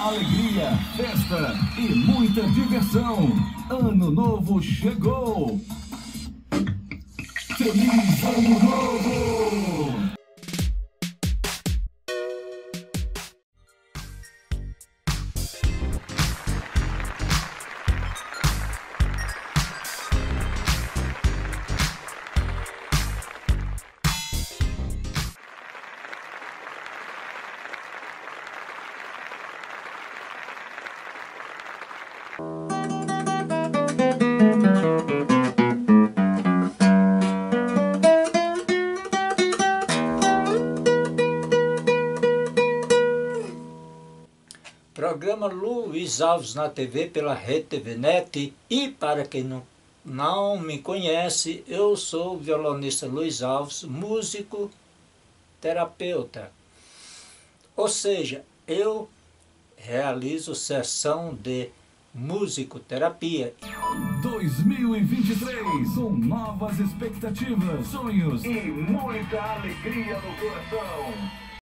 alegria, festa e muita diversão. Ano novo chegou! Feliz Ano Novo! Programa Luiz Alves na TV pela Rede TV Net. E para quem não me conhece, eu sou o violonista Luiz Alves, músico, terapeuta. Ou seja, eu realizo sessão de musicoterapia. 2023, com novas expectativas, sonhos e muita alegria no coração.